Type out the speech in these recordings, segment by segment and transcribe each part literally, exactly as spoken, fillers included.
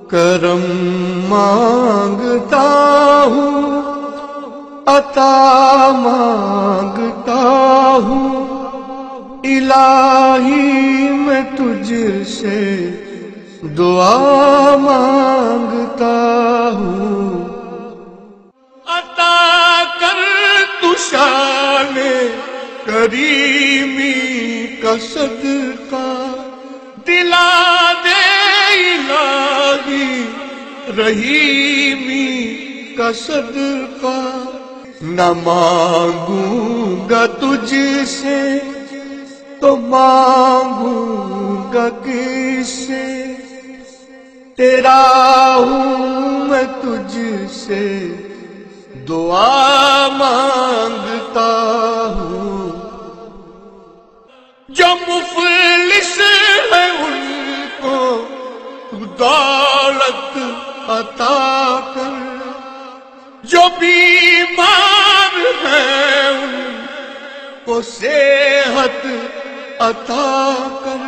کرم مانگتا ہوں، عطا مانگتا ہوں، الہی میں تجھ سے دعا مانگتا ہوں۔ عطا کر تو شان کریمی کا صدقہ، دلا دے الہی رحیمی کا صدقہ۔ نہ مانگوں گا تجھ سے تو مانگوں گا کس سے، تیرا ہوں میں تجھ سے دعا مانگتا ہوں۔ جو مفلس ہے ان کو تو دولت عطا کر، جو بیمار ہے ان کو صحت عطا کر،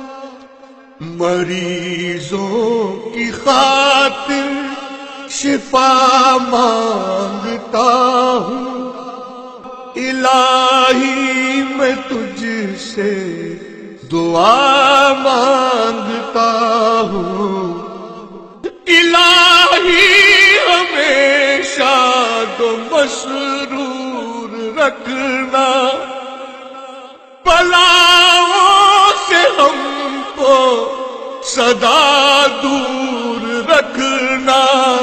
مریضوں کی خاطر شفا مانگتا ہوں، الہی میں تجھ سے دعا مانگتا ہوں۔ الہی ہمیشہ تو مسرور رکھنا، بلاؤں سے ہم کو سدا دور رکھنا۔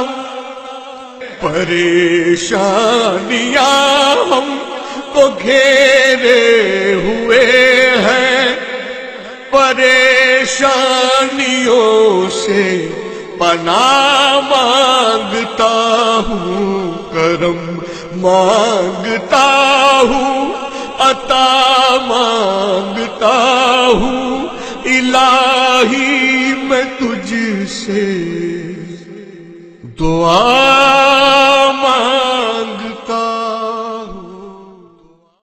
پریشانیاں ہم کو گھیرے ہوئے ہیں، پریشانیوں سے پناہ مانگتا ہوں، کرم مانگتا ہوں، عطا مانگتا ہوں، الہی میں تجھ سے دعا